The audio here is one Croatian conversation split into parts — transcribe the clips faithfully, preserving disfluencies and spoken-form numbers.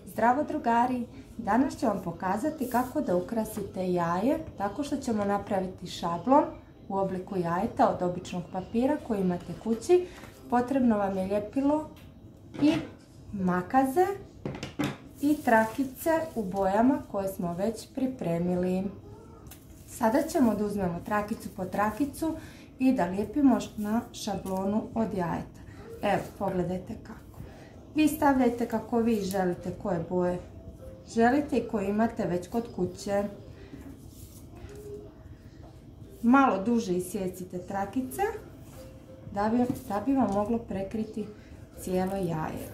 Zdravo drugari! Danas ću vam pokazati kako da ukrasite jaje tako što ćemo napraviti šablon u obliku jajeta od običnog papira koji imate kući. Potrebno vam je ljepilo i makaze i trakice u bojama koje smo već pripremili. Sada ćemo da uzmemo trakicu po trakicu i da lijepimo na šablonu od jajeta. Evo, pogledajte kako. Vi stavljajte kako vi želite, koje boje želite i koje imate već kod kuće. Malo duže isjecite trakice da bi, da bi vam moglo prekriti cijelo jaje.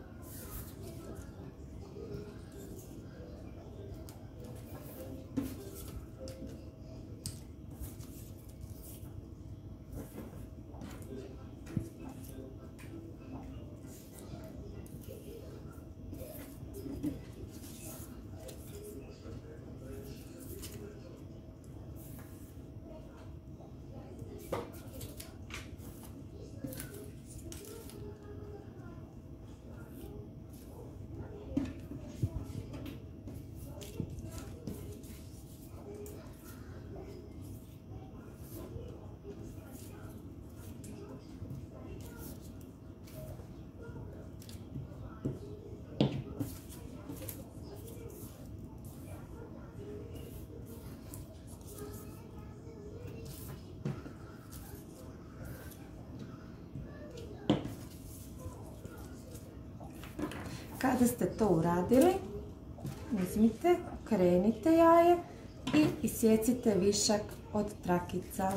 Kada ste to uradili, uzmite, okrenite jaje i isjecite višak od trakica.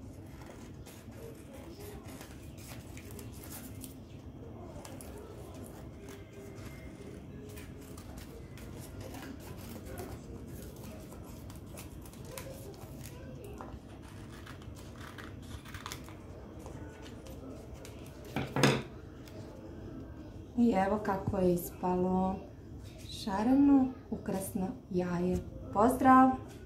I evo kako je ispalo šareno, ukrasno jaje. Pozdrav!